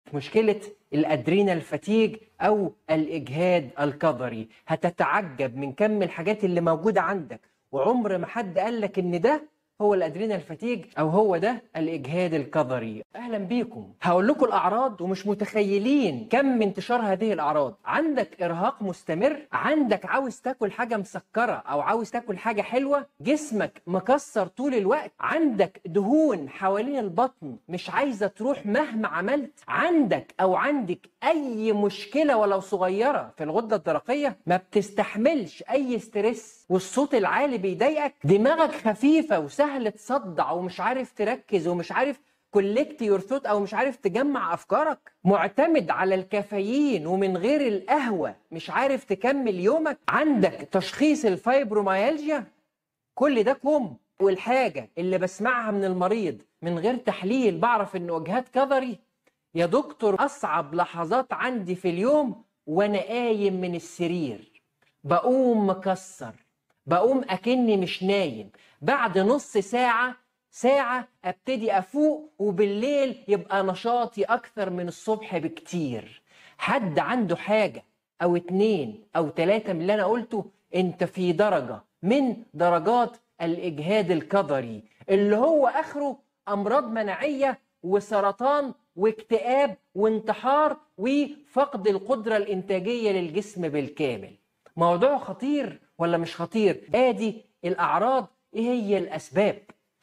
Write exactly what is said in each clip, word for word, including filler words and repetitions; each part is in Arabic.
مشكلة الادرينال فاتيج او الاجهاد الكظري. هتتعجب من كم الحاجات اللي موجودة عندك، وعمر ما حد قال لك ان ده هو الادرينال فاتيج او هو ده الاجهاد الكظري. اهلا بيكم. هقول لكم الاعراض ومش متخيلين كم انتشار هذه الاعراض. عندك ارهاق مستمر، عندك عاوز تاكل حاجه مسكره او عاوز تاكل حاجه حلوه، جسمك مكسر طول الوقت، عندك دهون حوالين البطن مش عايزه تروح مهما عملت، عندك او عندك اي مشكله ولو صغيره في الغده الدرقيه، ما بتستحملش اي ستريس والصوت العالي بيضايقك، دماغك خفيفه وسهل تصدع ومش عارف تركز ومش عارف كولكت يور ثوت او مش عارف تجمع افكارك، معتمد على الكافيين ومن غير القهوه مش عارف تكمل يومك، عندك تشخيص الفايبروميالجيا، كل ده كوم. والحاجه اللي بسمعها من المريض من غير تحليل بعرف انه اجهاد كظري، يا دكتور اصعب لحظات عندي في اليوم وانا قايم من السرير، بقوم مكسر، بقوم اكني مش نايم، بعد نص ساعه ساعه ابتدي افوق، وبالليل يبقى نشاطي اكثر من الصبح بكتير. حد عنده حاجه او اتنين او تلاته من اللي انا قلته، انت في درجه من درجات الاجهاد الكظري اللي هو اخره امراض مناعيه وسرطان واكتئاب وانتحار وفقد القدره الانتاجيه للجسم بالكامل. موضوع خطير ولا مش خطير؟ ادي الاعراض. ايه هي الاسباب؟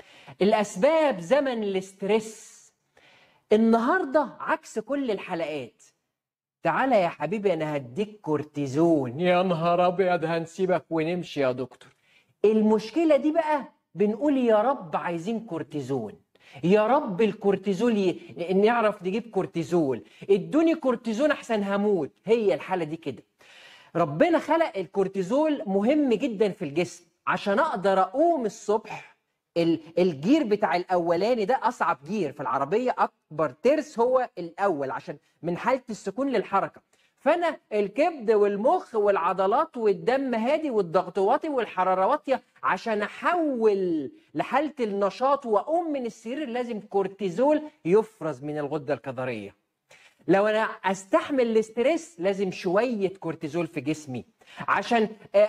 الاسباب زمن الاسترس. النهارده عكس كل الحلقات، تعالى يا حبيبي انا هديك كورتيزون، يا نهار ابيض هنسيبك ونمشي يا دكتور. المشكله دي بقى بنقول يا رب عايزين كورتيزون، يا رب الكورتيزول ي... نعرف نجيب كورتيزول، ادوني كورتيزون احسن هموت. هي الحاله دي كده. ربنا خلق الكورتيزول مهم جدا في الجسم عشان اقدر اقوم الصبح. الجير بتاع الاولاني ده اصعب جير في العربيه، اكبر ترس هو الاول عشان من حاله السكون للحركه. فانا الكبد والمخ والعضلات والدم هادي والضغط واطي والحراره واطيه، عشان احول لحاله النشاط واقوم من السرير لازم كورتيزول يفرز من الغده الكظريه. لو انا استحمل الاسترس لازم شويه كورتيزول في جسمي، عشان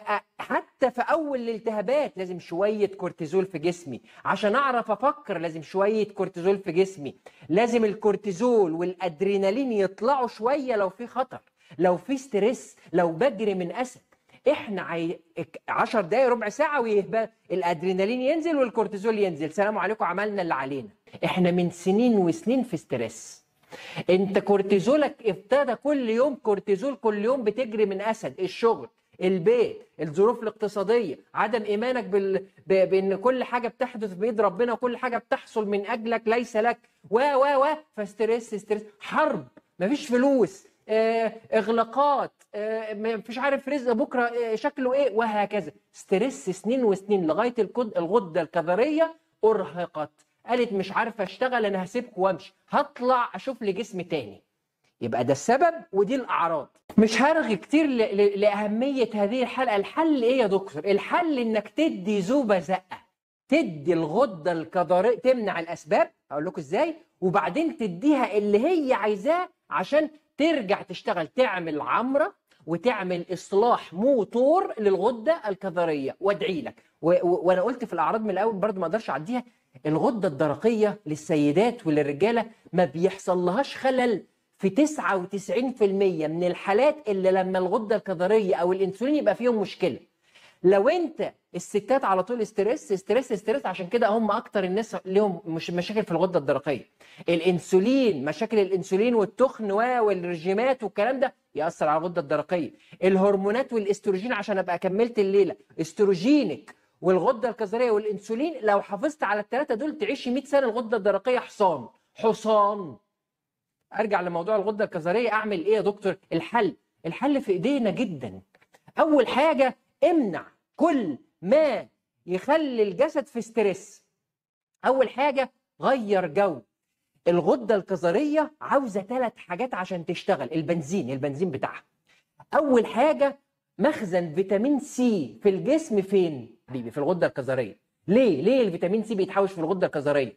حتى في اول الالتهابات لازم شويه كورتيزول في جسمي، عشان اعرف افكر لازم شويه كورتيزول في جسمي. لازم الكورتيزول والادرينالين يطلعوا شويه لو في خطر، لو في ستريس، لو بجري من اسد. احنا عي... عشر دقايق ربع ساعه ويهبل الادرينالين ينزل والكورتيزول ينزل، سلام عليكم عملنا اللي علينا. احنا من سنين وسنين في ستريس. انت كورتيزولك ابتدى كل يوم كورتيزول، كل يوم بتجري من اسد، الشغل، البيت، الظروف الاقتصاديه، عدم ايمانك بال... ب... بان كل حاجه بتحدث بايد ربنا وكل حاجه بتحصل من اجلك ليس لك، و و و فستريس ستريس، حرب، مفيش فلوس، اه... اغلاقات، اه... مفيش عارف رزق بكره اه... شكله ايه، وهكذا. ستريس سنين وسنين لغايه الكد... الغده الكظريه ارهقت، قالت مش عارفه اشتغل، انا هسيبك وامشي، هطلع اشوف لي جسم تاني. يبقى ده السبب ودي الاعراض. مش هرغي كتير ل... ل... لاهميه هذه الحلقه. الحل ايه يا دكتور؟ الحل انك تدي زوبه زقه، تدي الغده الكظريه، تمنع الاسباب، هقول لكم ازاي، وبعدين تديها اللي هي عايزاه عشان ترجع تشتغل، تعمل عمره وتعمل اصلاح موتور للغده الكظريه. وادعي لك. و... و... وانا قلت في الاعراض من الاول برضه ما اقدرش اعديها. الغده الدرقيه للسيدات وللرجاله ما بيحصل لهاش خلل في تسعة وتسعين بالمية من الحالات اللي لما الغده الكظريه او الانسولين يبقى فيهم مشكله. لو انت الستات على طول استرس استرس استرس، عشان كده هم اكتر الناس لهم مش مشاكل في الغده الدرقيه. الانسولين، مشاكل الانسولين والتخن والرجيمات والكلام ده ياثر على الغده الدرقيه. الهرمونات والاستروجين، عشان ابقى كملت الليله، استروجينك والغده الكظريه والانسولين، لو حافظت على الثلاثه دول تعيش مية سنه. الغده الدرقيه حصان حصان. ارجع لموضوع الغده الكظريه، اعمل ايه يا دكتور؟ الحل الحل في ايدينا جدا. اول حاجه امنع كل ما يخلي الجسد في ستريس. اول حاجه غير جو. الغده الكظريه عاوزه ثلاث حاجات عشان تشتغل، البنزين البنزين بتاعها. اول حاجه مخزن فيتامين سي في الجسم فين؟ حبيبي في الغده الكظريه. ليه؟ ليه الفيتامين سي بيتحوش في الغده الكظريه؟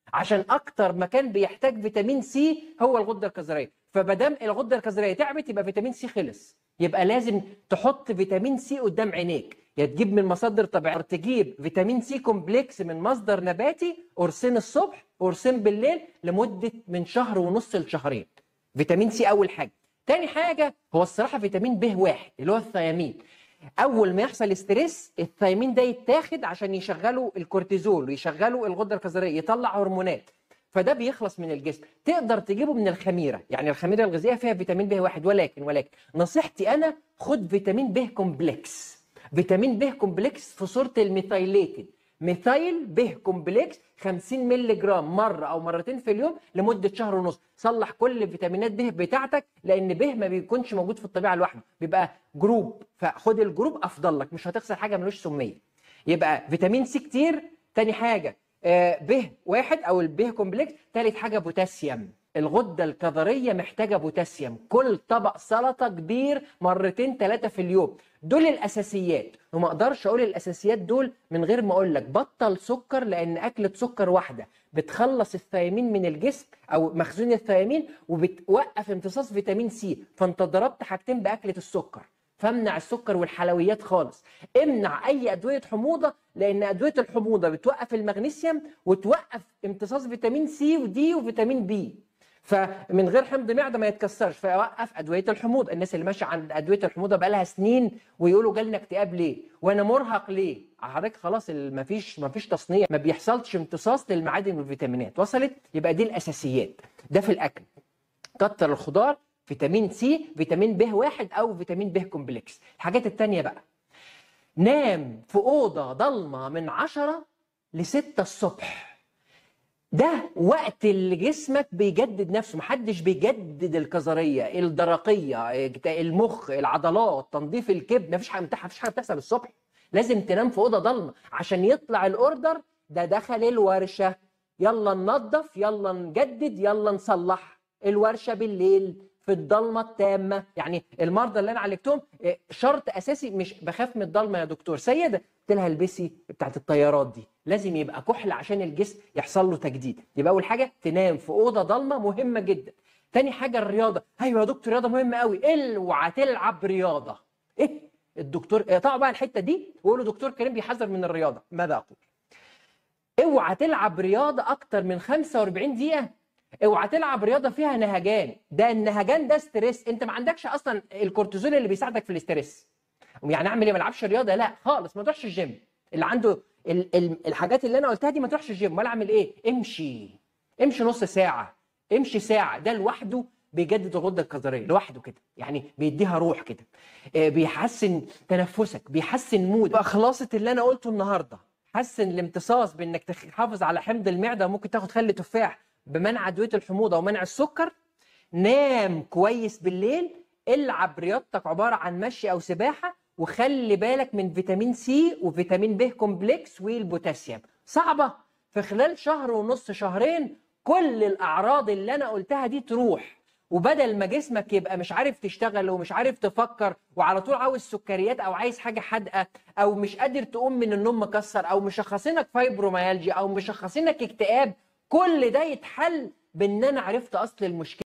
عشان اكتر مكان بيحتاج فيتامين سي هو الغده الكظريه، فمادام الغده الكظريه تعبت يبقى فيتامين سي خلص. يبقى لازم تحط فيتامين سي قدام عينيك، يا تجيب من مصادر طبيعيه، تجيب فيتامين سي كومبلكس من مصدر نباتي، قرصين الصبح قرصين بالليل لمده من شهر ونص لشهرين. فيتامين سي اول حاجه. تاني حاجه هو الصراحه فيتامين ب واحد اللي هو الثيامين. اول ما يحصل ستريس الثيامين ده يتاخد عشان يشغلوا الكورتيزول ويشغلوا الغده الكظريه، يطلع هرمونات، فده بيخلص من الجسم. تقدر تجيبه من الخميره، يعني الخميره الغذائيه فيها فيتامين ب واحد، ولكن ولكن نصيحتي انا خد فيتامين ب كومبلكس. فيتامين ب كومبلكس في صوره الميثايليتد، ميثايل ب كومبلكس خمسين مللي جرام مره او مرتين في اليوم لمده شهر ونص. صلح كل فيتامينات ب بتاعتك، لان ب ما بيكونش موجود في الطبيعه لوحده، بيبقى جروب، فخد الجروب افضل لك، مش هتخسر حاجه ملوش سميه. يبقى فيتامين سي كتير. تاني حاجه ب واحد او الب كومبلكس. تالت حاجه بوتاسيوم. الغده الكظريه محتاجه بوتاسيوم، كل طبق سلطه كبير مرتين ثلاثه في اليوم. دول الاساسيات، وما اقدرش اقول الاساسيات دول من غير ما اقول لك بطل سكر، لان اكله سكر واحده بتخلص الثيامين من الجسم او مخزون الثيامين وبتوقف امتصاص فيتامين سي، فانت ضربت حاجتين باكله السكر. فامنع السكر والحلويات خالص. امنع اي ادويه حموضه، لان ادويه الحموضه بتوقف المغنيسيوم وتوقف امتصاص فيتامين سي ودي وفيتامين بي، فمن غير حمض معده ما يتكسرش، فيوقف ادويه الحموضه. الناس اللي ماشيه عن ادويه الحموضه بقى لها سنين ويقولوا جالنا اكتئاب ليه وانا مرهق ليه؟ حضرتك خلاص ما فيش ما فيش تصنيع، ما بيحصلش امتصاص للمعادن والفيتامينات. وصلت؟ يبقى دي الاساسيات، ده في الاكل. كتر الخضار، فيتامين سي، فيتامين ب واحد او فيتامين ب كومبلكس. الحاجات التانية بقى، نام في اوضه ضلمه من عشرة لستة الصبح. ده وقت اللي جسمك بيجدد نفسه. محدش بيجدد الكظريه، الدرقيه، المخ، العضلات، تنظيف الكبد، مفيش حاجه مفيش حاجه بتحصل الصبح. لازم تنام في اوضه ضلمه عشان يطلع الاوردر ده دخل الورشه، يلا ننظف، يلا نجدد، يلا نصلح. الورشه بالليل في الضلمه التامه. يعني المرضى اللي انا عالجتهم شرط اساسي، مش بخاف من الضلمه يا دكتور سيده، قلت لها البسي بتاعت الطيارات دي، لازم يبقى كحل عشان الجسم يحصل له تجديد. يبقى اول حاجه تنام في اوضه ضلمه، مهمه جدا. تاني حاجه الرياضه. ايوه يا دكتور رياضه مهمه قوي، اوعى تلعب رياضه. ايه الدكتور طبعا بقى الحته دي ويقولوا دكتور كريم بيحذر من الرياضه. ماذا اقول؟ اوعى تلعب رياضه اكتر من خمسة وأربعين دقيقه. اوعى تلعب رياضه فيها نهجان، ده النهجان ده ستريس، انت ما عندكش اصلا الكورتيزول اللي بيساعدك في الاستريس. يعني اعمل ايه؟ ما العبش رياضه؟ لا خالص، ما تروحش الجيم. اللي عنده ال ال الحاجات اللي انا قلتها دي ما تروحش الجيم. ولا اعمل ايه؟ امشي امشي نص ساعه، امشي ساعه. ده لوحده بيجدد الغده الكظريه لوحده كده، يعني بيديها روح كده، بيحسن تنفسك، بيحسن مودك. خلاصه اللي انا قلته النهارده، حسن الامتصاص بانك تحافظ على حمض المعده، ممكن تاخد خل تفاح بمنع ادويه الحموضه ومنع السكر. نام كويس بالليل، العب رياضتك عباره عن مشي او سباحه، وخلي بالك من فيتامين سي وفيتامين ب كومبلكس والبوتاسيوم. صعبه؟ في خلال شهر ونص شهرين كل الاعراض اللي انا قلتها دي تروح، وبدل ما جسمك يبقى مش عارف تشتغل ومش عارف تفكر وعلى طول عاوز سكريات او عايز حاجه حادقه او مش قادر تقوم من النوم مكسر او مشخصينك فايبروميالجيا او مشخصينك اكتئاب، كل ده يتحل بان انا عرفت اصل المشكله.